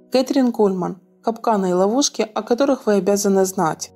Кэтрин Кульман. Капканы и ловушки, о которых вы обязаны знать.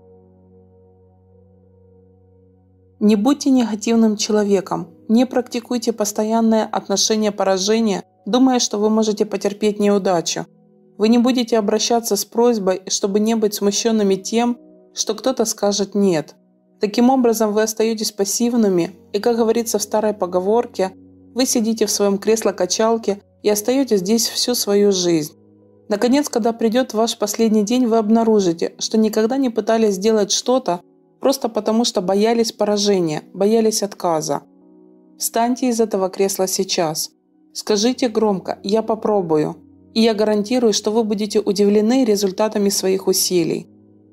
Не будьте негативным человеком. Не практикуйте постоянное отношение поражения, думая, что вы можете потерпеть неудачу. Вы не будете обращаться с просьбой, чтобы не быть смущенными тем, что кто-то скажет «нет». Таким образом, вы остаетесь пассивными, и, как говорится в старой поговорке, вы сидите в своем кресле-качалке и остаетесь здесь всю свою жизнь. Наконец, когда придет ваш последний день, вы обнаружите, что никогда не пытались сделать что-то просто потому, что боялись поражения, боялись отказа. Встаньте из этого кресла сейчас. Скажите громко «Я попробую», и я гарантирую, что вы будете удивлены результатами своих усилий.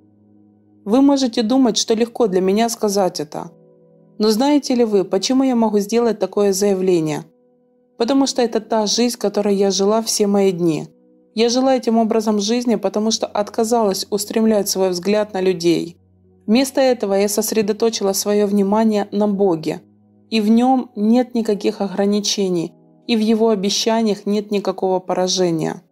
Вы можете думать, что легко для меня сказать это. Но знаете ли вы, почему я могу сделать такое заявление? Потому что это та жизнь, которой я жила все мои дни. Я жила этим образом жизни, потому что отказалась устремлять свой взгляд на людей. Вместо этого я сосредоточила свое внимание на Боге. И в Нем нет никаких ограничений, и в Его обещаниях нет никакого поражения.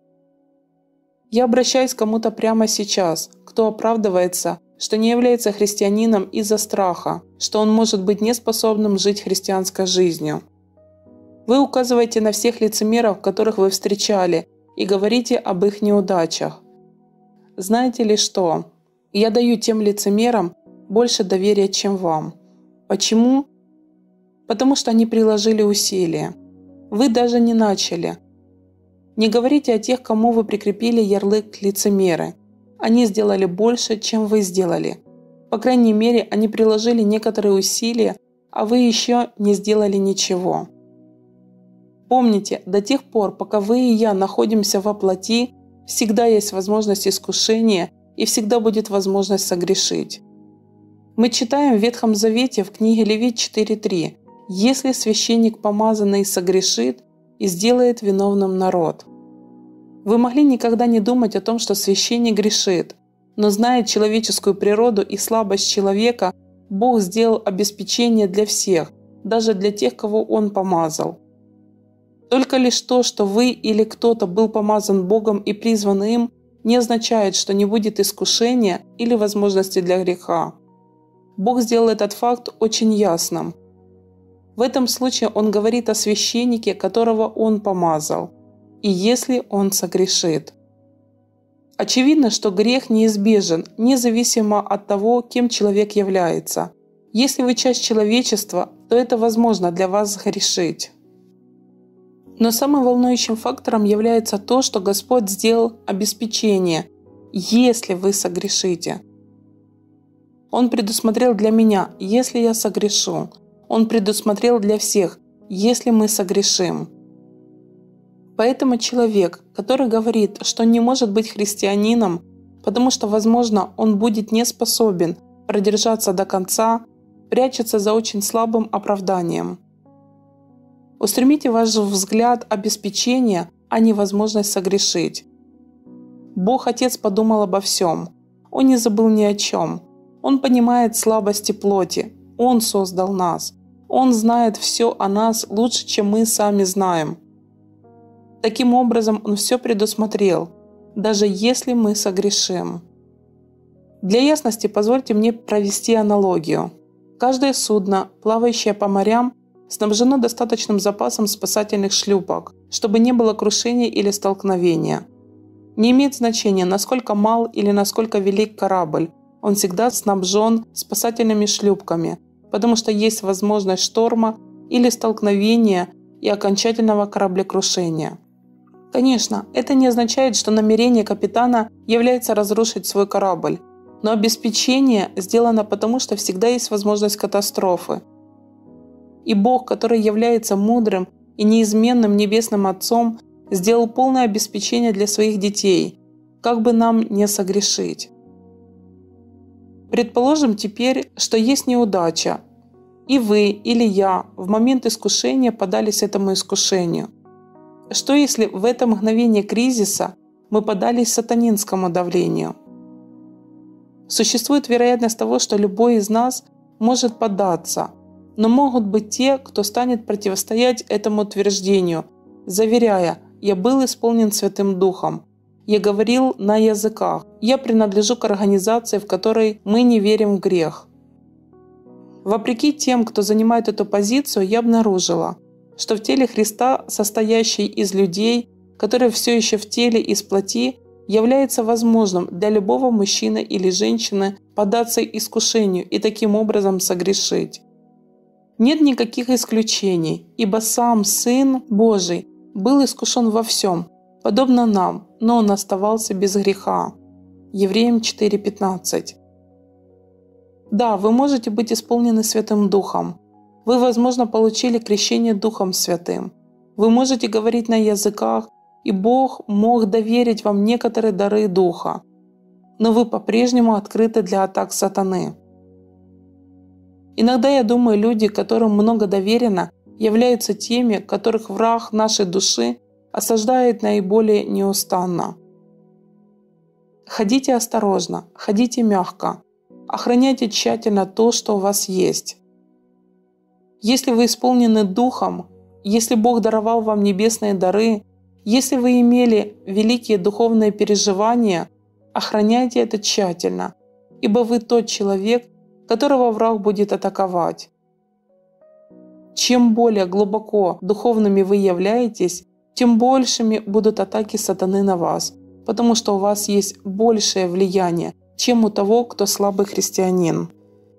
Я обращаюсь к кому-то прямо сейчас, кто оправдывается, что не является христианином из-за страха, что он может быть неспособным жить христианской жизнью. Вы указываете на всех лицемеров, которых вы встречали, и говорите об их неудачах. Знаете ли что? Я даю тем лицемерам больше доверия, чем вам. Почему? Потому что они приложили усилия. Вы даже не начали. Не говорите о тех, кому вы прикрепили ярлык «лицемеры». Они сделали больше, чем вы сделали. По крайней мере, они приложили некоторые усилия, а вы еще не сделали ничего. Помните, до тех пор, пока вы и я находимся во плоти, всегда есть возможность искушения и всегда будет возможность согрешить. Мы читаем в Ветхом Завете в книге Левит 4.3: «Если священник помазанный согрешит и сделает виновным народ». Вы могли никогда не думать о том, что священник грешит, но зная человеческую природу и слабость человека, Бог сделал обеспечение для всех, даже для тех, кого Он помазал. Только лишь то, что вы или кто-то был помазан Богом и призван им, не означает, что не будет искушения или возможности для греха. Бог сделал этот факт очень ясным. В этом случае Он говорит о священнике, которого Он помазал. И если он согрешит. Очевидно, что грех неизбежен, независимо от того, кем человек является. Если вы часть человечества, то это возможно для вас сгрешить. Но самым волнующим фактором является то, что Господь сделал обеспечение, если вы согрешите. Он предусмотрел для меня, если я согрешу. Он предусмотрел для всех, если мы согрешим. Поэтому человек, который говорит, что не может быть христианином, потому что, возможно, он будет не способен продержаться до конца, прячется за очень слабым оправданием. Устремите ваш взгляд обеспечения, а не возможность согрешить. Бог Отец подумал обо всем. Он не забыл ни о чем. Он понимает слабости плоти. Он создал нас. Он знает все о нас лучше, чем мы сами знаем. Таким образом, Он все предусмотрел, даже если мы согрешим. Для ясности позвольте мне провести аналогию. Каждое судно, плавающее по морям, снабжено достаточным запасом спасательных шлюпок, чтобы не было крушений или столкновения. Не имеет значения, насколько мал или насколько велик корабль, он всегда снабжен спасательными шлюпками, потому что есть возможность шторма или столкновения и окончательного кораблекрушения. Конечно, это не означает, что намерение капитана является разрушить свой корабль, но обеспечение сделано потому, что всегда есть возможность катастрофы. И Бог, который является мудрым и неизменным Небесным Отцом, сделал полное обеспечение для своих детей, как бы нам не согрешить. Предположим теперь, что есть неудача, и вы или я в момент искушения поддались этому искушению. Что если в это мгновение кризиса мы поддались сатанинскому давлению? Существует вероятность того, что любой из нас может поддаться, но могут быть те, кто станет противостоять этому утверждению, заверяя: «Я был исполнен Святым Духом, Я говорил на языках. Я принадлежу к организации, в которой мы не верим в грех. Вопреки тем, кто занимает эту позицию, я обнаружила, что в теле Христа, состоящий из людей, которые все еще в теле из плоти, является возможным для любого мужчины или женщины поддаться искушению и таким образом согрешить. Нет никаких исключений, ибо сам Сын Божий был искушен во всем, подобно нам, но Он оставался без греха. Евреям 4:15. Да, вы можете быть исполнены Святым Духом. Вы, возможно, получили крещение Духом Святым. Вы можете говорить на языках, и Бог мог доверить вам некоторые дары Духа. Но вы по-прежнему открыты для атак сатаны. Иногда я думаю, люди, которым много доверено, являются теми, которых враг нашей души осаждает наиболее неустанно. Ходите осторожно, ходите мягко, охраняйте тщательно то, что у вас есть. Если вы исполнены Духом, если Бог даровал вам небесные дары, если вы имели великие духовные переживания, охраняйте это тщательно, ибо вы тот человек, которого враг будет атаковать. Чем более глубоко духовными вы являетесь, тем большими будут атаки сатаны на вас, потому что у вас есть большее влияние, чем у того, кто слабый христианин.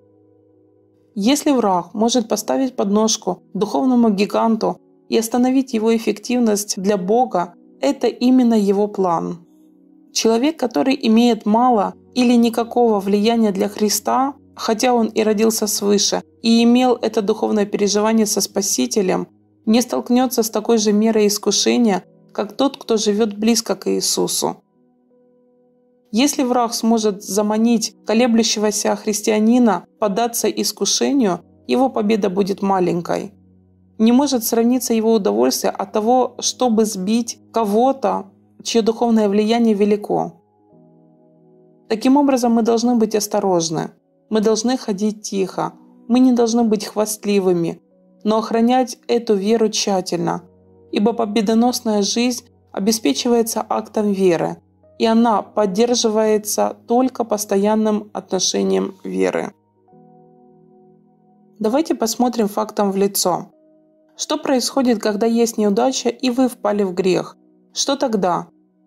Если враг может поставить подножку духовному гиганту и остановить его эффективность для Бога, это именно его план. Человек, который имеет мало или никакого влияния для Христа, хотя он и родился свыше, и имел это духовное переживание со Спасителем, не столкнется с такой же мерой искушения, как тот, кто живет близко к Иисусу. Если враг сможет заманить колеблющегося христианина поддаться искушению, его победа будет маленькой. Не может сравниться его удовольствие от того, чтобы сбить кого-то, чье духовное влияние велико. Таким образом, мы должны быть осторожны. Мы должны ходить тихо. Мы не должны быть хвастливыми, но охранять эту веру тщательно, ибо победоносная жизнь обеспечивается актом веры, и она поддерживается только постоянным отношением веры. Давайте посмотрим фактам в лицо. Что происходит, когда есть неудача и вы впали в грех? Что тогда?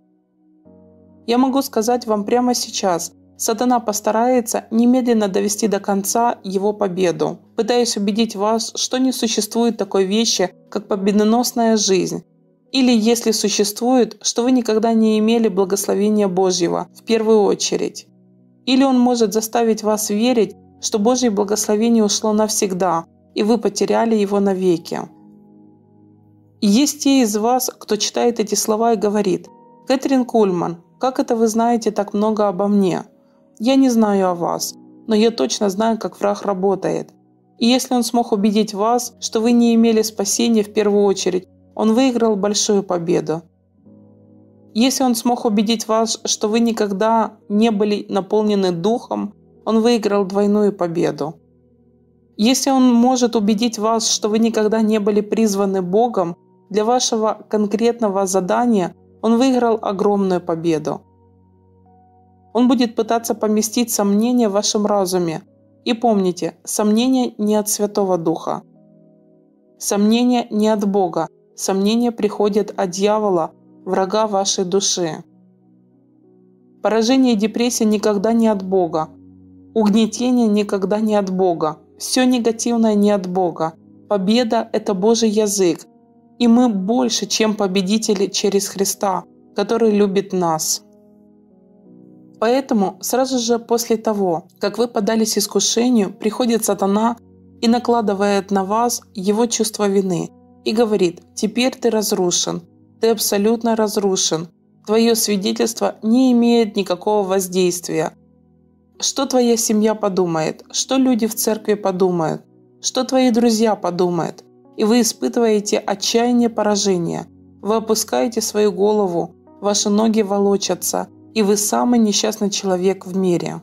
Я могу сказать вам прямо сейчас, сатана постарается немедленно довести до конца его победу, пытаясь убедить вас, что не существует такой вещи, как победоносная жизнь, или, если существует, что вы никогда не имели благословения Божьего в первую очередь. Или он может заставить вас верить, что Божье благословение ушло навсегда, и вы потеряли его навеки. И есть те из вас, кто читает эти слова и говорит: «Кэтрин Кульман, как это вы знаете так много обо мне? Я не знаю о вас, но я точно знаю, как враг работает. И если он смог убедить вас, что вы не имели спасения в первую очередь, он выиграл большую победу. Если он смог убедить вас, что вы никогда не были наполнены Духом, он выиграл двойную победу. Если он может убедить вас, что вы никогда не были призваны Богом для вашего конкретного задания, он выиграл огромную победу. Он будет пытаться поместить сомнения в вашем разуме. И помните, сомнения не от Святого Духа. Сомнения не от Бога. Сомнения приходят от дьявола, врага вашей души. Поражение и депрессия никогда не от Бога. Угнетение никогда не от Бога. Все негативное не от Бога. Победа – это Божий язык. И мы больше, чем победители через Христа, который любит нас. Поэтому сразу же после того, как вы поддались искушению, приходит сатана и накладывает на вас его чувство вины и говорит: «Теперь ты разрушен, ты абсолютно разрушен, твое свидетельство не имеет никакого воздействия. Что твоя семья подумает? Что люди в церкви подумают? Что твои друзья подумают?» И вы испытываете отчаяние поражения. Вы опускаете свою голову, ваши ноги волочатся, и вы самый несчастный человек в мире.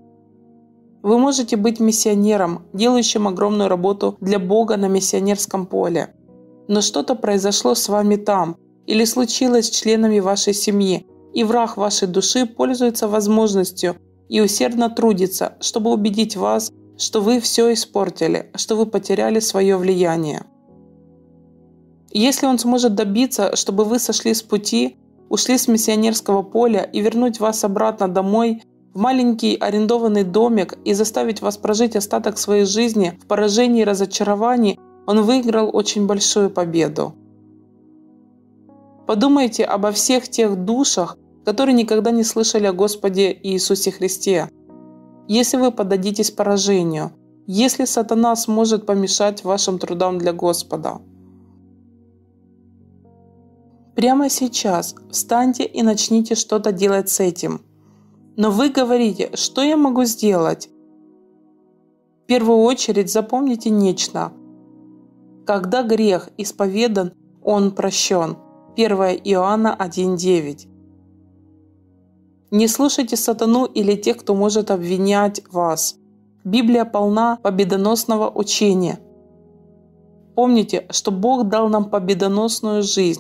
Вы можете быть миссионером, делающим огромную работу для Бога на миссионерском поле. Но что-то произошло с вами там, или случилось с членами вашей семьи, и враг вашей души пользуется возможностью и усердно трудится, чтобы убедить вас, что вы все испортили, что вы потеряли свое влияние. Если он сможет добиться, чтобы вы сошли с пути, ушли с миссионерского поля и вернуть вас обратно домой, в маленький арендованный домик и заставить вас прожить остаток своей жизни в поражении и разочаровании, он выиграл очень большую победу. Подумайте обо всех тех душах, которые никогда не слышали о Господе Иисусе Христе. Если вы поддадитесь поражению, если сатана сможет помешать вашим трудам для Господа. Прямо сейчас встаньте и начните что-то делать с этим. Но вы говорите, что я могу сделать? В первую очередь запомните нечто. Когда грех исповедан, он прощен. 1 Иоанна 1:9. Не слушайте сатану или тех, кто может обвинять вас. Библия полна победоносного учения. Помните, что Бог дал нам победоносную жизнь.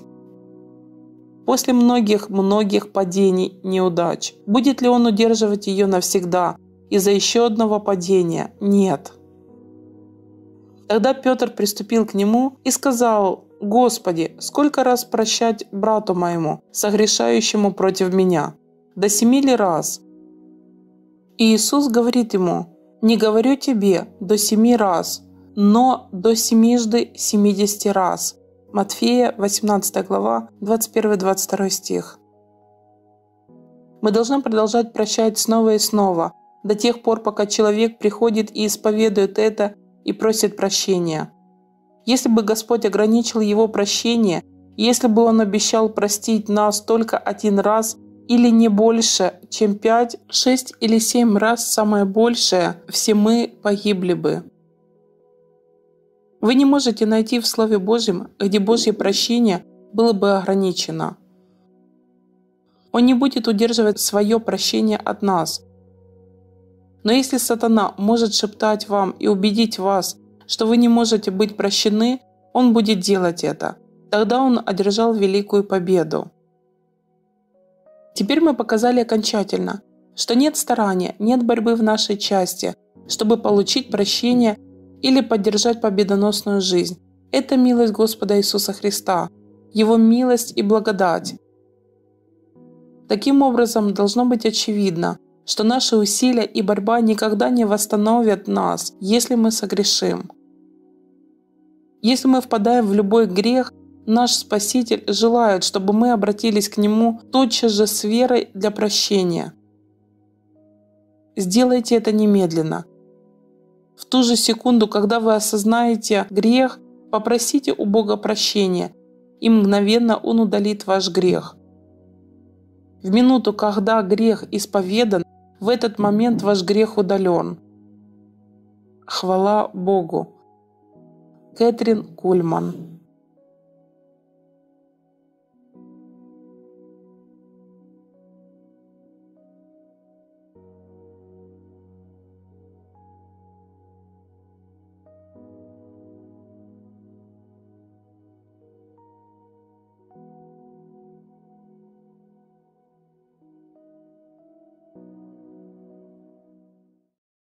После многих падений, неудач. Будет ли Он удерживать ее навсегда из-за еще одного падения? Нет. Тогда Петр приступил к Нему и сказал: «Господи, сколько раз прощать брату моему, согрешающему против меня? До 7 ли раз?» И Иисус говорит ему: «Не говорю тебе до 7 раз, но до 70 раз». Матфея, 18 глава, 21-22 стих. Мы должны продолжать прощать снова и снова, до тех пор, пока человек приходит и исповедует это и просит прощения. Если бы Господь ограничил его прощение, если бы Он обещал простить нас только 1 раз или не больше, чем 5, 6 или 7 раз самое большее, все мы погибли бы. Вы не можете найти в Слове Божьем, где Божье прощение было бы ограничено. Он не будет удерживать свое прощение от нас. Но если сатана может шептать вам и убедить вас, что вы не можете быть прощены, он будет делать это. Тогда он одержал великую победу. Теперь мы показали окончательно, что нет старания, нет борьбы в нашей части, чтобы получить прощение или поддержать победоносную жизнь. Это милость Господа Иисуса Христа, Его милость и благодать. Таким образом, должно быть очевидно, что наши усилия и борьба никогда не восстановят нас, если мы согрешим. Если мы впадаем в любой грех, наш Спаситель желает, чтобы мы обратились к Нему тотчас же с верой для прощения. Сделайте это немедленно. В ту же секунду, когда вы осознаете грех, попросите у Бога прощения, и мгновенно Он удалит ваш грех. В минуту, когда грех исповедан, в этот момент ваш грех удален. Хвала Богу. Кэтрин Кульман.